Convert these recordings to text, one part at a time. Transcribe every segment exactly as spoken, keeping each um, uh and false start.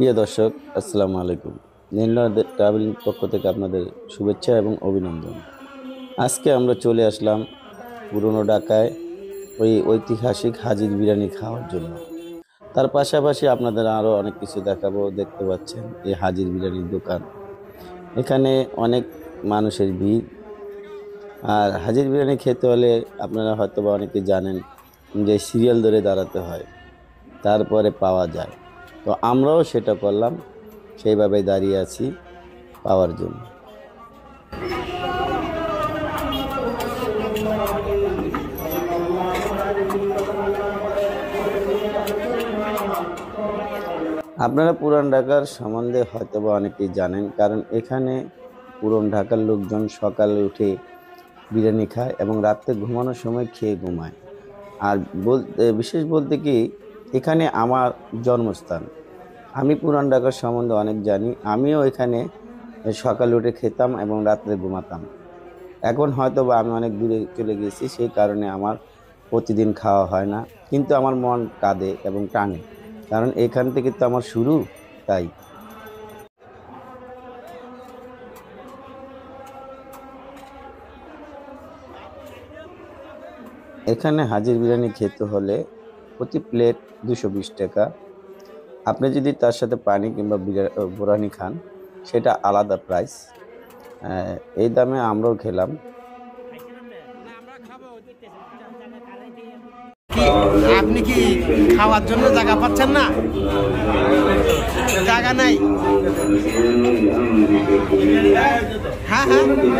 প্রিয় দর্শক, আসসালামু আলাইকুম। নীলনদ ট্রাভেলিং পক্ষ থেকে আপনাদের শুভেচ্ছা এবং অভিনন্দন। আজকে আমরা চলে আসলাম পুরনো ঢাকায় ওই ঐতিহাসিক হাজির বিরিয়ানি খাওয়ার জন্য। তার পাশাপাশি আপনাদের আরও অনেক কিছু দেখাবো। দেখতে পাচ্ছেন এই হাজির বিরিয়ানির দোকান, এখানে অনেক মানুষের ভিড়। আর হাজির বিরিয়ানি খেতে হলে আপনারা হয়তো বা অনেকে জানেন যে সিরিয়াল ধরে দাঁড়াতে হয়, তারপরে পাওয়া যায়। তো আমরাও সেটা করলাম, সেইভাবে দাঁড়িয়ে আছি পাওয়ার জন্য। আপনারা পুরান ঢাকার সম্বন্ধে হয়তো বা অনেকেই জানেন, কারণ এখানে পুরান ঢাকার লোকজন সকালে উঠে বিরিয়ানি খায় এবং রাত্রে ঘুমানোর সময় খেয়ে ঘুমায়। আর বলতে বিশেষ বলতে কি, এখানে আমার জন্মস্থান। আমি পুরান ঢাকার সম্বন্ধে অনেক জানি। আমিও এখানে সকালে উঠে খেতাম এবং রাত্রে ঘুমাতাম। এখন হয়তো বা আমি অনেক দূরে চলে গেছি, সেই কারণে আমার প্রতিদিন খাওয়া হয় না, কিন্তু আমার মন কাঁদে এবং টানে, কারণ এখান থেকে তো আমার শুরু। তাই এখানে হাজির বিরিয়ানি খেতে হলে প্রতি প্লেট দুশো বিশ টাকা। আপনি যদি তার সাথে পানি কিংবা বিরিয়ানি খান, সেটা আলাদা প্রাইস। এই দামে আমরাও খেলাম। আপনি কি খাওয়ার জন্য জায়গা পাচ্ছেন না? জায়গা নাই। হ্যাঁ হ্যাঁ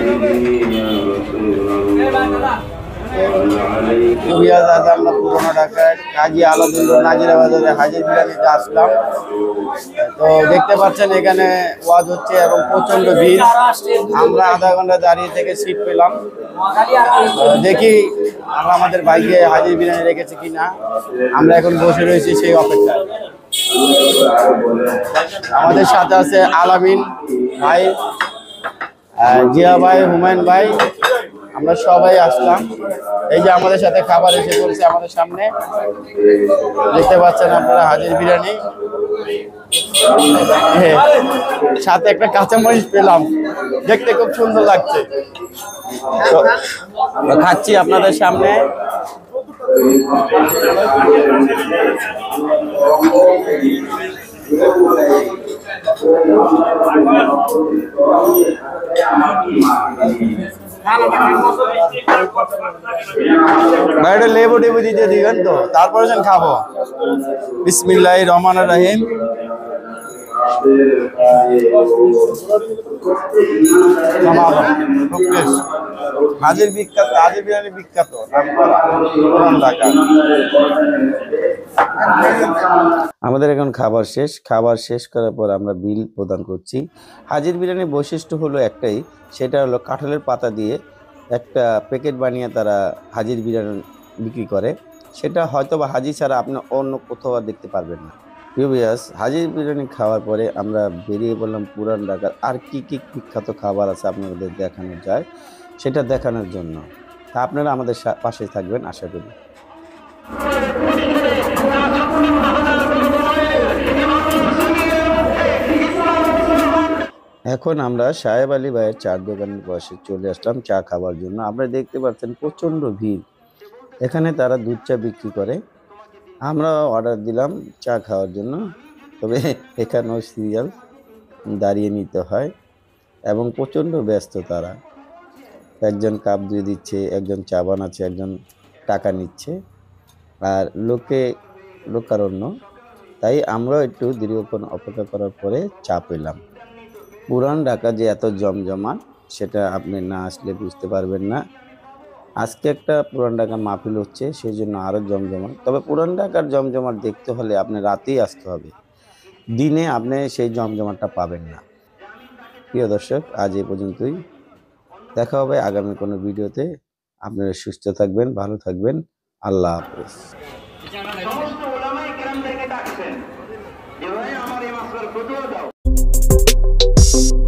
আমরা পুরোনো ঢাকায় কাজী আলাদুল্লাহ নাজিরা বাজারে হাজির বিরিয়ানিতে আসলাম। তো দেখতে পাচ্ছেন এখানে ওয়াজ হচ্ছে এবং প্রচন্ড ভিড়। আমরা আধা ঘন্টা দাঁড়িয়ে থেকে সিট পেলাম। দেখি আমরা আমাদের বাইকে হাজির বিরিয়ানি রেখেছি কিনা। আমরা এখন বসে রয়েছি সেই অপেক্ষায়। আমাদের সাথে আছে আলামিন ভাই, জিয়া ভাই, হুমায়ুন ভাই, আমরা সবাই আসলাম। এই যে আমাদের সাথে খাবার এসে পড়ছে আমাদের সামনে, দেখতে পাচ্ছেন আপনারা হাজির বিরিয়ানি। সাথে একটা কাঁচামরিচ পেলাম, দেখতে খুব সুন্দর লাগছে। খাচ্ছি আপনাদের সামনে। বাইরে লেবু টেবু দিতে দিবেন তো, তারপরে খাবো। বিসমিল্লাহির রহমানির রহিম। হাজির বিখ্যাত, হাজির বিরিয়ানি বিখ্যাত, পুরান ঢাকা। আমাদের এখন খাবার শেষ। খাবার শেষ করার পর আমরা বিল প্রদান করছি। হাজির বিরিয়ানির বৈশিষ্ট্য হলো একটাই, সেটা হলো কাঁঠালের পাতা দিয়ে একটা প্যাকেট বানিয়ে তারা হাজির বিরিয়ানি বিক্রি করে। সেটা হয়তো বা হাজি ছাড়া আপনি অন্য কোথাও দেখতে পারবেন না। প্রিয় ভিউয়ার্স, হাজির বিরিয়ানি খাওয়ার পরে আমরা বেরিয়ে পড়লাম পুরান ঢাকার আর কি কি বিখ্যাত খাবার আছে আপনাদের দেখানো যায় সেটা দেখানোর জন্য। তা আপনারা আমাদের পাশে থাকবেন আশা করি। এখন আমরা সাহেব আলী ভাইয়ের চার দোকানের পাশে চলে আসলাম চা খাবার জন্য। আপনারা দেখতে পাচ্ছেন প্রচণ্ড ভিড়। এখানে তারা দুধ চা বিক্রি করে। আমরা অর্ডার দিলাম চা খাওয়ার জন্য, তবে এখানেও সিরিয়াল দাঁড়িয়ে নিতে হয় এবং প্রচণ্ড ব্যস্ত তারা। একজন কাপ দিয়ে দিচ্ছে, একজন চা বানাচ্ছে, একজন টাকা নিচ্ছে, আর লোকে লোকারণ্য। তাই আমরা একটু দীর্ঘক্ষণ অপেক্ষা করার পরে চা পেলাম। পুরান ঢাকা যে এত জমজমাট, সেটা আপনি না আসলে বুঝতে পারবেন না। আজকে একটা পুরান ঢাকা মাহফিল হচ্ছে, সেই জন্য আরও জমজমাট। তবে পুরান ঢাকার জমজমাট দেখতে হলে আপনি রাতেই আসতে হবে, দিনে আপনি সেই জমজমাটটা পাবেন না। প্রিয় দর্শক, আজ এই পর্যন্তই। দেখা হবে আগামী কোনো ভিডিওতে। আপনারা সুস্থ থাকবেন, ভালো থাকবেন। আল্লাহ হাফেজ।